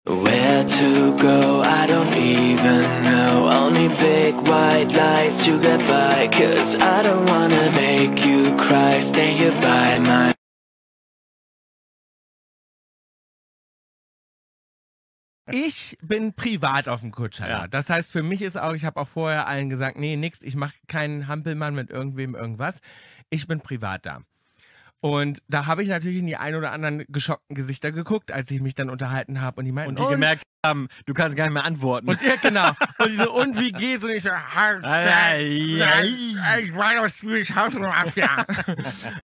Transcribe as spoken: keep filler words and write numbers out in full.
Where to go, I don't even know. Only big white lies to get by. Cause I don't wanna make you cry. Stay here by my... Ich bin privat auf dem Kutscher. Ja. Das heißt, für mich ist auch, ich habe auch vorher allen gesagt, nee, nix, ich mache keinen Hampelmann mit irgendwem irgendwas. Ich bin privat da. Und da habe ich natürlich in die ein oder anderen geschockten Gesichter geguckt, als ich mich dann unterhalten habe. Und die meinten, Und die gemerkt haben, du kannst gar nicht mehr antworten. Und ja, genau. Und die so, und wie geht's? Und ich so, Ei, ei, ei. ich war doch Swedish House Mafia.